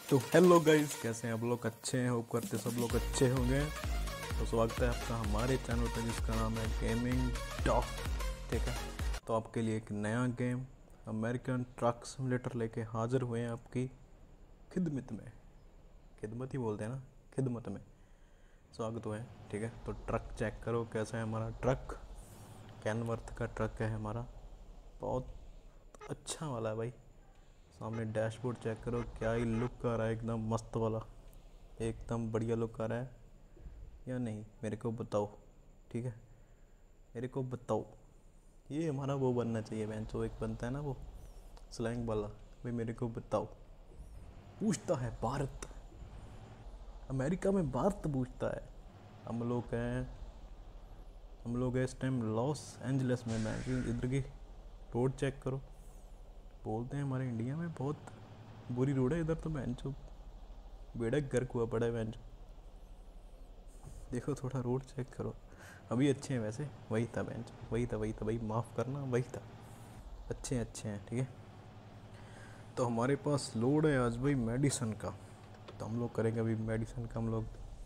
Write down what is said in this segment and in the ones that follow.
तो hello guys, कैसे हैं आप लोग? अच्छे हैं, होप करते सब लोग अच्छे होंगे। तो स्वागत है आपका हमारे चैनल पर जिसका नाम है गेमिंग टॉक। ठीक है, तो आपके लिए एक नया गेम अमेरिकन ट्रक सिमुलेटर लेके हाजिर हुए हैं आपकी खिदमत में। खिदमत ही बोलते हैं ना, खिदमत में स्वागत हुआ है। ठीक है, तो ट्रक चेक करो कैसा है हमारा ट्रक। कैनवर्थ का ट्रक है हमारा, बहुत अच्छा वाला है भाई। सामने डैशबोर्ड चेक करो, क्या ही लुक आ रहा है, एकदम मस्त वाला, एकदम बढ़िया लुक आ रहा है या नहीं, मेरे को बताओ। ठीक है, मेरे को बताओ। ये हमारा वो बनना चाहिए बहन, जो एक बनता है ना वो स्लैंग वाला। भाई मेरे को बताओ। पूछता है भारत, अमेरिका में भारत पूछता है। हम लोग हैं हम लोग हैं इस टाइम लॉस एंजलिस में। मैं इधर की रोड चेक करो। बोलते हैं हमारे इंडिया में बहुत बुरी रोड है, इधर तो बहन चो बेड़ा गर्क हुआ पड़ा है बहन। देखो थोड़ा रोड चेक करो। अभी अच्छे हैं वैसे, वही था बेंच, वही था भाई, माफ़ करना, वही था। अच्छे हैं, ठीक है। तो हमारे पास लोड है आज भाई मेडिसन का। तो हम लोग करेंगे अभी मेडिसन का, हम लोग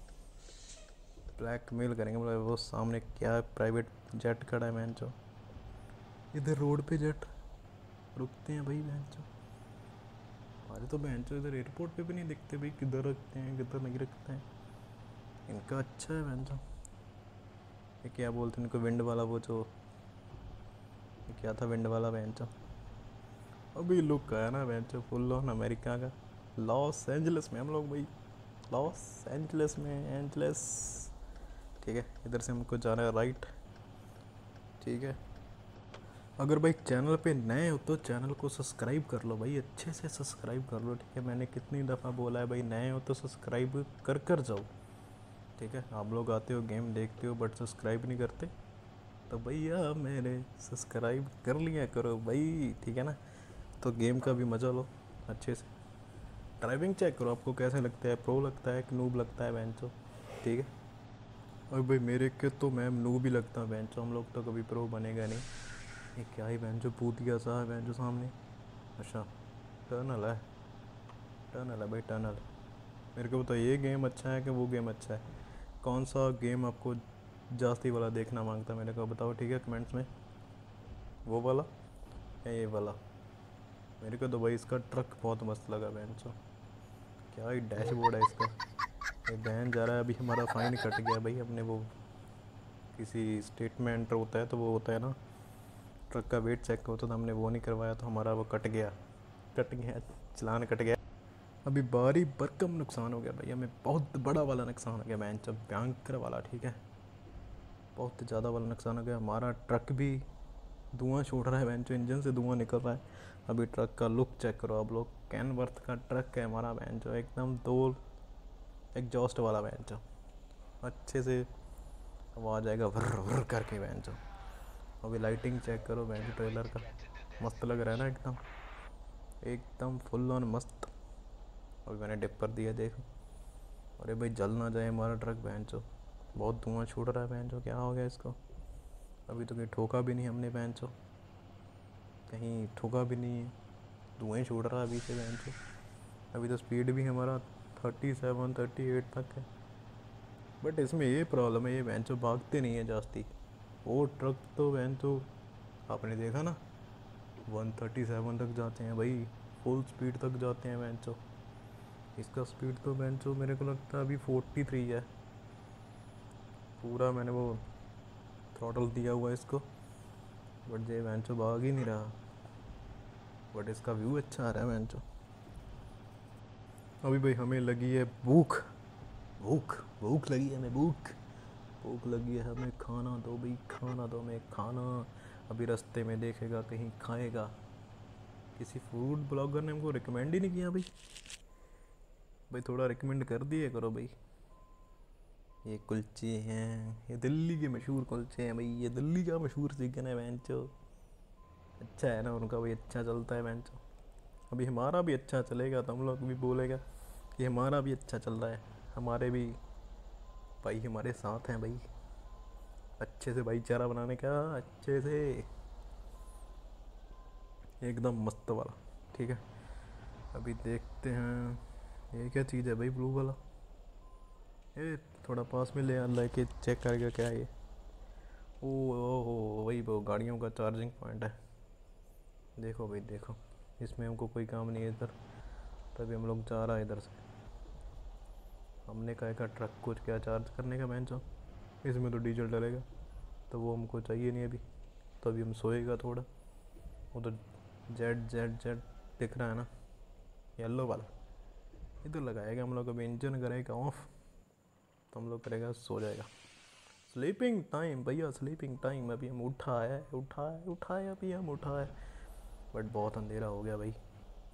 ब्लैक मेल करेंगे। मतलब वो सामने क्या है, प्राइवेट जेट खड़ा है बहन चो। इधर रोड पे जेट रुकते हैं भाई बहन चो। हमारे तो बहन चो इधर एयरपोर्ट पे भी नहीं दिखते भाई, किधर रखते हैं किधर नहीं रखते हैं। इनका अच्छा है बहन चो। ये क्या बोलते हैं इनको, विंड वाला, वो जो ये क्या था, विंड वाला बहन चो। अभी लुक आया ना बेंचो फुल ऑन अमेरिका का। लॉस एंजलिस में हम लोग भाई, लॉस एंजलिस में, एंजलिस। ठीक है, इधर से हमको जाना है राइट। ठीक है, अगर भाई चैनल पे नए हो तो चैनल को सब्सक्राइब कर लो भाई, अच्छे से सब्सक्राइब कर लो। ठीक है, मैंने कितनी दफ़ा बोला है भाई, नए हो तो सब्सक्राइब कर जाओ। ठीक है, आप लोग आते हो गेम देखते हो बट सब्सक्राइब नहीं करते, तो भैया मेरे सब्सक्राइब कर लिया करो भाई। ठीक है ना, तो गेम का भी मज़ा लो अच्छे से। ड्राइविंग चेक करो, आपको कैसे लगता है, प्रो लगता है कि नूब लगता है बेंचो। ठीक है, और भाई मेरे के तो मैं नूब ही लगता हूँ बेंचो, हम लोग तो कभी प्रो बनेगा नहीं। ये क्या ही बेंचो पूतिया सा है बेंचो सामने। अच्छा, टनल है, टनल है भाई, टनल। मेरे को बताओ ये गेम अच्छा है कि वो गेम अच्छा है? कौन सा गेम आपको जास्ती वाला देखना मांगता है, मेरे को बताओ। ठीक है, कमेंट्स में वो वाला या ये वाला। मेरे को तो भाई इसका ट्रक बहुत मस्त लगा बेंचो, क्या ही डैशबोर्ड है इसका। ये बहन जा रहा है, अभी हमारा फ़ाइन कट गया भाई। अपने वो किसी स्टेट में एंटर होता है तो वो होता है ना, ट्रक का वेट चेक होता था, हमने वो नहीं करवाया तो हमारा वो कट गया, चलान कट गया। अभी भारी भरकम नुकसान हो गया भाई हमें, बहुत बड़ा वाला नुकसान हो गया बहन, जब भयंकर वाला। ठीक है, बहुत ज़्यादा वाला नुकसान हो गया। हमारा ट्रक भी धुआं छोड़ रहा है बहन, जो इंजन से धुआं निकल रहा है। अभी ट्रक का लुक चेक करो आप लोग। कैनवर्थ का ट्रक है हमारा बहन, जो एकदम दो एग्जॉस्ट वाला बहन, जो अच्छे से आवाज़ आएगा भर भर करके बहन जो। अभी लाइटिंग चेक करो बहन, ट्रेलर का मस्त लग रहा है ना, एकदम एकदम फुल ऑन मस्त। अभी मैंने डिपर दिया देखो। अरे भाई जल ना जाए हमारा ट्रक बहन चो, बहुत धुआं छूट रहा है बहन चो, क्या हो गया इसको? अभी तो कहीं ठोका भी नहीं हमने बहन चो, कहीं ठोका भी नहीं है, धुआं छूट रहा है अभी से बहन चो। अभी तो स्पीड भी हमारा 37-38 तक है। बट इसमें ये प्रॉब्लम है, ये बहन चो भागते नहीं है जास्ती। वो ट्रक तो बहन तो आपने देखा ना, 137 तक जाते हैं भाई, फुल स्पीड तक जाते हैं बहन चो। इसका स्पीड तो बहन चो मेरे को लगता है अभी 43 है। पूरा मैंने वो थ्रॉटल दिया हुआ है इसको, बट ये बहन चो भाग ही नहीं रहा। बट इसका व्यू अच्छा आ रहा है बहन चो। अभी भाई हमें लगी है भूख, भूख भूख लगी है हमें, भूख भूख लगी है हमें, खाना दो भाई, खाना दो हमें खाना। अभी रास्ते में देखेगा कहीं खाएगा। किसी फूड ब्लॉगर ने हमको रिकमेंड ही नहीं किया भाई। भाई थोड़ा रिकमेंड कर दिए करो भाई। ये कुलचे हैं, ये दिल्ली के मशहूर कुलचे हैं भाई, ये दिल्ली का मशहूर चिकन है बेंचो। अच्छा है ना उनका भाई, अच्छा चलता है बेंचो। अभी हमारा भी अच्छा चलेगा तो हम लोग भी बोलेगा कि हमारा भी अच्छा चल रहा है। हमारे भी भाई हमारे साथ हैं भाई, अच्छे से भाईचारा बनाने का, अच्छे से एकदम मस्त वाला। ठीक है, अभी देखते हैं। ये क्या चीज़ है भाई ब्लू वाला? ए थोड़ा पास में ले लेके चेक करके क्या है ये? ओ वही वो गाड़ियों का चार्जिंग पॉइंट है। देखो भाई देखो, इसमें हमको कोई काम नहीं है इधर, तभी हम लोग जा रहा है इधर से। हमने कहा का ट्रक कुछ क्या चार्ज करने का बेंच हो, इसमें तो डीजल डलेगा, तो वो हमको चाहिए नहीं अभी, तो अभी हम सोएगा थोड़ा। वो तो जेड जेड जेड दिख रहा है ना, येलो वाला, इधर लगाएगा हम लोग। अभी इंजन करेगा ऑफ तो हम लोग करेगा सो जाएगा। स्लीपिंग टाइम भैया, स्लीपिंग टाइम। अभी हम उठाए अभी हम उठाए, बट बहुत अंधेरा हो गया भाई,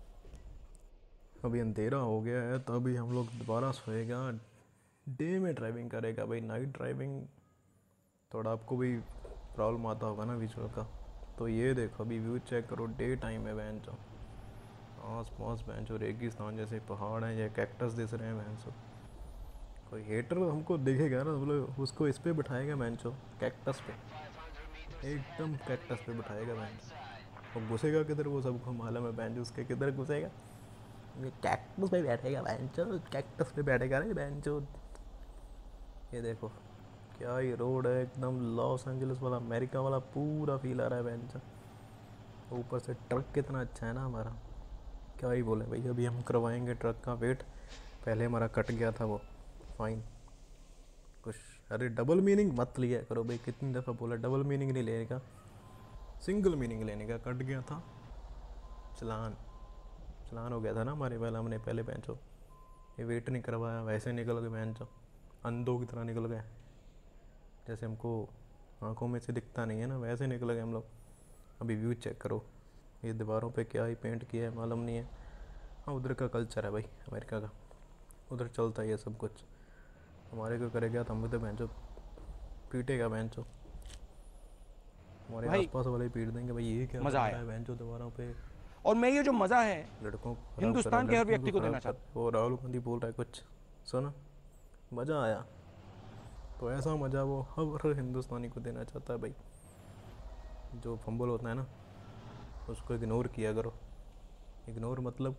अभी अंधेरा हो गया है, तो अभी हम लोग दोबारा सोएगा। डे में ड्राइविंग करेगा भाई, नाइट ड्राइविंग थोड़ा आपको भी प्रॉब्लम आता होगा ना विजुअल का। तो ये देखो अभी व्यू चेक करो, डे टाइम है बहन चो, आस पास बहन चो रेगिस्तान जैसे पहाड़ हैं या कैक्टस दिख रहे हैं बहन चो। कोई हेटर हमको देखेगा ना, मतलब उसको इस पे बिठाएगा बहन चो, कैक्टस पे, एकदम कैक्टस पे बिठाएगा बहन चो। वो घुसेगा किधर वो सबको मालूम है बहन चो, उसके किधर घुसेगा, ये कैक्टस पे बैठेगा बहन चो, कैक्टस पे बैठेगा रे बहन चो। ये देखो क्या ये रोड है, एकदम लॉस एंजलिस वाला, अमेरिका वाला पूरा फील आ रहा है बहन चो। ऊपर से ट्रक कितना अच्छा है ना हमारा, क्या ही बोले भाई। अभी हम करवाएंगे ट्रक का वेट, पहले हमारा कट गया था वो फाइन कुछ। अरे डबल मीनिंग मत लिया करो भाई, कितनी दफ़ा बोला डबल मीनिंग नहीं लेने का, सिंगल मीनिंग लेने का। कट गया था चलान, चलान हो गया था ना हमारे पहले, हमने पहले बेंचो ये वेट नहीं करवाया, वैसे निकल गए बेंचो, अंधों की तरह निकल गए, जैसे हमको आंखों में से दिखता नहीं है ना, वैसे निकल गए हम लोग। अभी व्यू चेक करो, ये दीवारों पे क्या ही पेंट किया है मालूम नहीं है। हाँ उधर का कल्चर है भाई अमेरिका का, उधर चलता है ये सब कुछ। हमारे को करेगा तो हम तो बेंचो पीटेगा बेंचो, हमारे भाई आसपास वाले ही पीट देंगे भाई, ये क्या मज़ा बना रहा आया। है बेंचो दीवारों पे। और मैं ये जो मज़ा है लड़कों को ख़राब कर रहा है, हिंदुस्तान के हर लड़कियों व्यक्ति को को ख़राब देना कर चाहता रहा है। वो राहुल गांधी बोल रहा है कुछ, सुनो मज़ा आया, तो ऐसा मज़ा वो हर हिंदुस्तानी को देना चाहता है भाई। जो फंबल होता है ना उसको इग्नोर किया करो। इग्नोर मतलब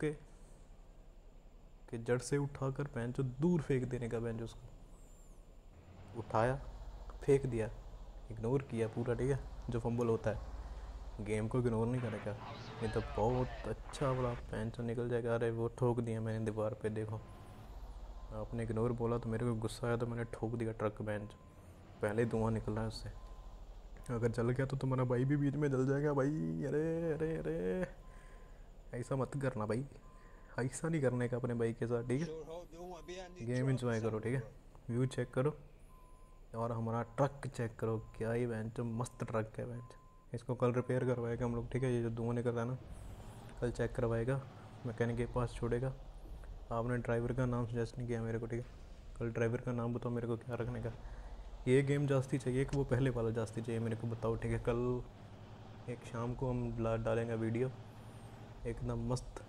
कि जड़ से उठाकर बेंचो दूर फेंक देने का, बेंच उसको उठाया फेंक दिया, इग्नोर किया पूरा, ठीक है। जो फंबल होता है गेम को इग्नोर नहीं करेगा, नहीं तो बहुत अच्छा वाला बेंचो निकल जाएगा। अरे वो ठोक दिया मैंने दीवार पे, देखो आपने इग्नोर बोला तो मेरे को गुस्सा आया, तो मैंने ठोक दिया ट्रक बेंच, पहले ही धुआं निकल रहा है उससे। अगर जल गया तो तुम्हारा भाई भी बीच में जल जाएगा भाई। अरे अरे अरे ऐसा मत करना भाई, ऐसा नहीं करने का अपने भाई के साथ, ठीक है। गेम इंजॉय करो, ठीक है। व्यू चेक करो और हमारा ट्रक चेक करो, क्या ही बेंच जो मस्त ट्रक है बेंच। इसको कल रिपेयर करवाएगा हम लोग, ठीक है। ये जो धुआं निकल रहा है ना, कल चेक करवाएगा, मैकेनिक के पास छोड़ेगा। आपने ड्राइवर का नाम सजेस्ट नहीं किया मेरे को, ठीक है। कल ड्राइवर का नाम बताओ मेरे को क्या रखने का। ये गेम जास्ती चाहिए कि वो पहले वाला जास्ती चाहिए मेरे को बताओ, ठीक है। कल एक शाम को हम डालेंगे वीडियो, एकदम मस्त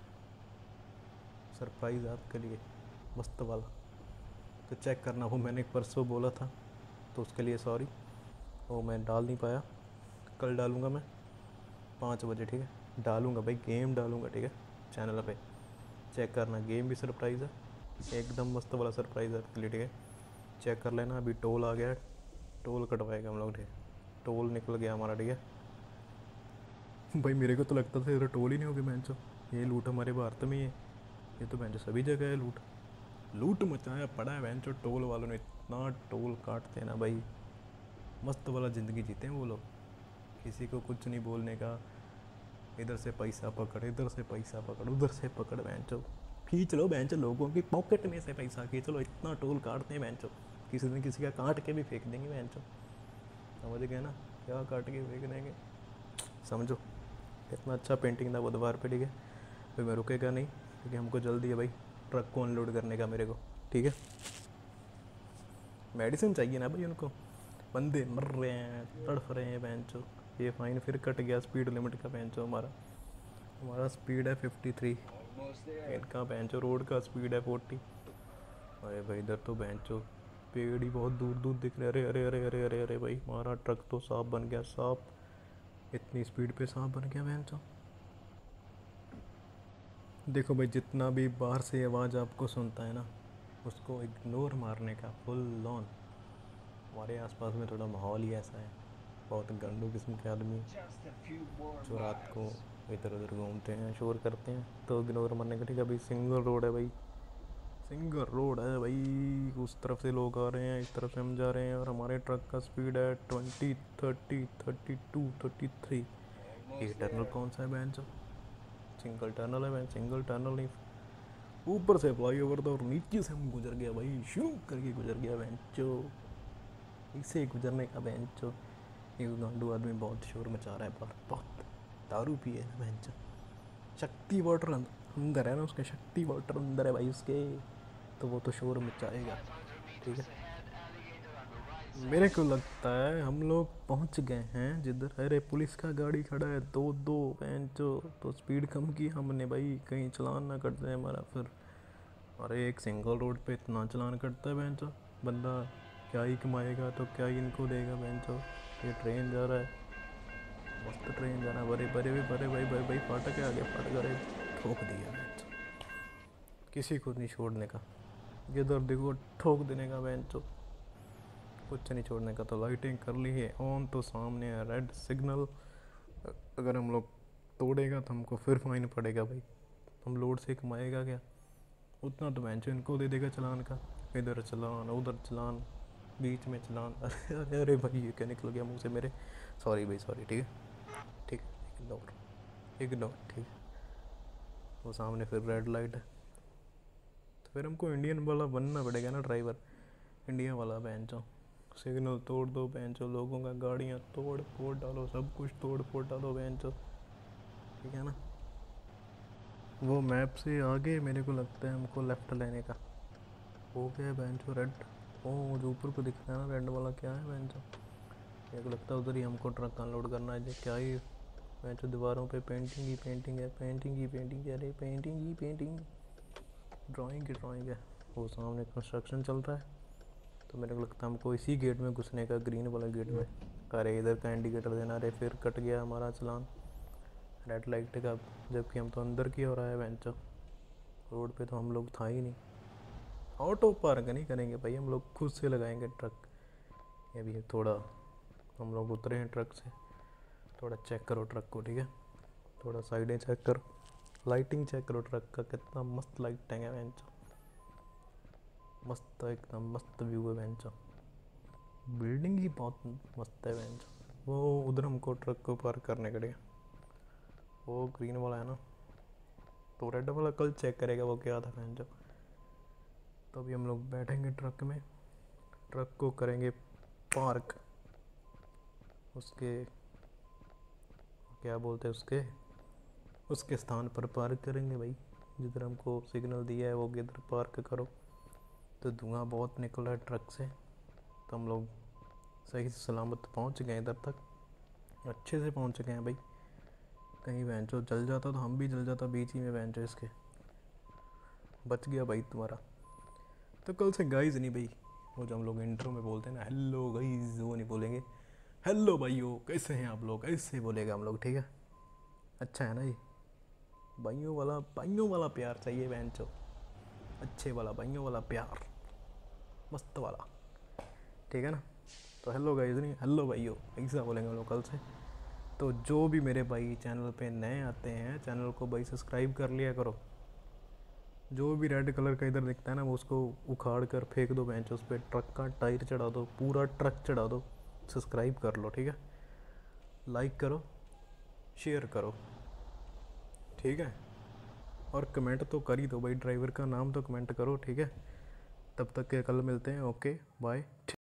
सरप्राइज़ आपके लिए, मस्त वाला। तो चेक करना, वो मैंने परसों बोला था तो उसके लिए सॉरी, वो मैं डाल नहीं पाया। कल डालूँगा मैं 5 बजे, ठीक है। डालूँगा भाई, गेम डालूँगा, ठीक है, चैनल पे। चेक करना, गेम भी सरप्राइज़ है, एकदम मस्त वाला सरप्राइज़ है आपके लिए, ठीक है। चेक कर लेना। अभी टोल आ गया, टोल कटवाएगा हम लोग, ठीक है। टोल निकल गया हमारा, ठीक है। भाई मेरे को तो लगता था इधर टोल ही नहीं होगी बेंचो, ये लूट हमारे भारत में ही है, ये तो बेंचो सभी जगह है लूट। लूट मचाया पड़ा है बेंचो, टोल वालों ने इतना टोल काटते हैं ना भाई, मस्त वाला ज़िंदगी जीते हैं वो लोग, किसी को कुछ नहीं बोलने का। इधर से पैसा पकड़, इधर से पैसा पकड़, उधर से पकड़ बेंचो, खींच लो बेंचो, लोगों की पॉकेट में से पैसा खींच लो, इतना टोल काटते हैं बेंचो। किसी दिन किसी का काट के भी फेंक देंगे बेंचो, समझ गए ना, क्या काट के फेंक देंगे समझो। इतना अच्छा पेंटिंग था बुधवार पे, ठीक है। फिर मैं रुकेगा नहीं क्योंकि हमको जल्दी है भाई ट्रक को अनलोड करने का मेरे को, ठीक है। मेडिसिन चाहिए ना भाई उनको, बंदे मर रहे हैं, तड़फ रहे हैं बेंचो। ये फाइन फिर कट गया स्पीड लिमिट का बेंचो, हमारा हमारा स्पीड है 53, इनका बेंचो रोड का स्पीड है 40। अरे भाई इधर तो बेंचो पेड़ ही बहुत दूर दूर दिख रहे। अरे अरे अरे अरे अरे अरे भाई हमारा ट्रक तो सांप बन गया, सांप, इतनी स्पीड पे सांप बन गया बेंचो। देखो भाई, जितना भी बाहर से आवाज़ आपको सुनता है ना, उसको इग्नोर मारने का फुल ऑन। हमारे आसपास में थोड़ा माहौल ही ऐसा है, बहुत गंदू किस्म के आदमी जो रात को इधर उधर घूमते हैं, शोर करते हैं, तो इग्नोर मारने का। ठीक है भाई, सिंगल रोड है भाई, सिंगल रोड है भाई। उस तरफ से लोग आ रहे हैं, इस तरफ से हम जा रहे हैं, और हमारे ट्रक का स्पीड है 20, 30, 32, 33। ये टनल कौन सा है बहन? सिंगल टनल है भाई, सिंगल टनल नहीं। ऊपर से फ्लाई ओवर था और नीचे से हम गुजर गया भाई, शू करके गुजर गया बेंचो। इसे गुजरने का बेंचो। एक गांडू आदमी बहुत शोर मचा रहा है बाहर, बहुत दारू पिए है बेंचो। शक्ति वाटर अंदर है ना उसके, शक्ति वाटर अंदर है भाई उसके, तो वो तो शोर मचाएगा। ठीक है, मेरे को लगता है हम लोग पहुंच गए हैं जिधर। अरे पुलिस का गाड़ी खड़ा है, दो दो बेंचो। तो स्पीड कम की हमने भाई, कहीं चलान ना कट जाए हमारा फिर। अरे एक सिंगल रोड पे इतना चलान कटता है बेंचो, बंदा क्या ही कमाएगा, तो क्या ही इनको देगा बेंचो। ये ट्रेन जा रहा है, मस्त ट्रेन जा रहा है, बड़े बड़े बड़े भाई भाई भाई, फाटक है आगे, फाटक। अरे ठोक दिया बेंचो, किसी को नहीं छोड़ने का, इधर देखो ठोक देने का बेंचो, कुछ नहीं छोड़ने का। तो लाइटिंग कर ली है ऑन, तो सामने है रेड सिग्नल। अगर हम लोग तोड़ेगा तो हमको फिर फाइन पड़ेगा भाई। हम लोड से कमाएगा क्या? उतना तो बेंचो इनको दे देगा चलान का। इधर चलान, उधर चलान, बीच में चलान। अरे अरे अरे भाई, ये क्या निकल गया मुंह से मेरे। सॉरी भाई, सॉरी। ठीक है, ठीक है, इग्नोर, इग्नोर। ठीक है, वो सामने फिर रेड लाइट है, तो फिर हमको इंडियन वाला बनना पड़ेगा ना, ड्राइवर इंडिया वाला बेंचो। सिग्नल तोड़ दो बेंचो, लोगों का गाड़ियाँ तोड़ फोड़ डालो, सब कुछ तोड़ फोड़ डालो बेंचो। ठीक है ना? वो मैप से आगे मेरे को लगता है हमको लेफ़्ट लेने का। हो गया बेंचो रेड। ओ, जो ऊपर को दिख रहा है ना रेड वाला, क्या है बेंचो? मेरे को लगता है उधर ही हमको ट्रक अनलोड करना है। क्या ही बेंचो, दीवारों पे पेंटिंग ही पेंटिंग है, पेंटिंग ही पेंटिंग है, अरे पेंटिंग ही पेंटिंग, ड्राइंग की ड्राइंग है। वो सामने कंस्ट्रक्शन चल रहा है, तो मेरे को लगता है हमको इसी गेट में घुसने का, ग्रीन वाला गेट में। अरे इधर का इंडिकेटर देना। अरे फिर कट गया हमारा चलान रेड लाइट का, जबकि हम तो अंदर की हो रहा है बेंचो, रोड पे तो हम लोग था ही नहीं। ऑटो पार्क नहीं करेंगे भाई, हम लोग खुद से लगाएंगे ट्रक। ये भी थोड़ा हम लोग उतरे हैं ट्रक से, थोड़ा चेक करो ट्रक को। ठीक है, थोड़ा साइडें चेक करो, लाइटिंग चेक करो ट्रक का, कितना मस्त लाइटिंग है बेंचो, मस्त एकदम मस्त व्यू है बेंचो। बिल्डिंग ही बहुत मस्त है बेंचो। वो उधर हमको ट्रक को पार्क करने के लिए, वो ग्रीन वाला है ना, तो रेड वाला कल चेक करेगा वो क्या था बेंचो। तो अभी हम लोग बैठेंगे ट्रक में, ट्रक को करेंगे पार्क, उसके क्या बोलते हैं, उसके स्थान पर पार्क करेंगे भाई, जिधर हमको सिग्नल दिया है वो किधर पार्क करो। तो धुआं बहुत निकल रहा है ट्रक से, तो हम लोग सही से सलामत पहुंच गए इधर तक, अच्छे से पहुंच गए हैं भाई। कहीं बेंचो जल जाता तो हम भी जल जाता बीच ही में बेंचो इसके। बच गया भाई तुम्हारा। तो कल से गाइज नहीं भाई, वो जो हम लोग इंट्रो में बोलते हैं ना, हेलो गाइज, वो नहीं बोलेंगे। हेलो भाइयों, कैसे हैं आप लोग, ऐसे बोलेगा हम लोग। ठीक है, अच्छा है ना ये? भाइयों वाला प्यार चाहिए बेंचो, अच्छे वाला भाइयों वाला प्यार, मस्त वाला। ठीक है ना? तो हेलो गाइज नहीं, हेलो भाइयों, ऐसा बोलेंगे हम लोग कल से। तो जो भी मेरे भाई चैनल पे नए आते हैं, चैनल को भाई सब्सक्राइब कर लिया करो। जो भी रेड कलर का इधर दिखता है ना, वो उसको उखाड़ कर फेंक दो बेंच, उस पर ट्रक का टायर चढ़ा दो, पूरा ट्रक चढ़ा दो। सब्सक्राइब कर लो, ठीक है? लाइक करो, शेयर करो, ठीक है? और कमेंट तो कर ही दो भाई, ड्राइवर का नाम तो कमेंट करो। ठीक है, तब तक के कल मिलते हैं। Okay bye.